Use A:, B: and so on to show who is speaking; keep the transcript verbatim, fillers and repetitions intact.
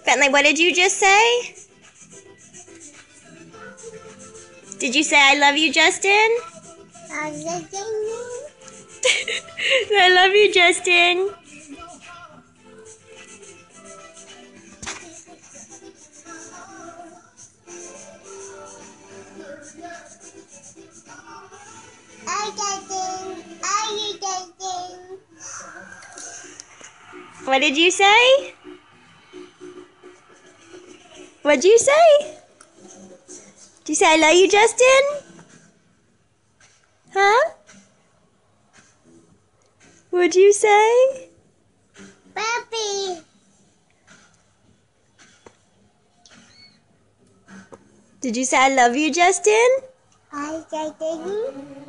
A: Bentley, what did you just say? Did you say I love you, Justin? I love you, Justin.
B: I Justin. I Justin.
A: What did you say? What'd you say? Did you say I love you, Justin? Huh? What'd you say?
B: Puppy.
A: Did you say I love you, Justin?
B: I Justin.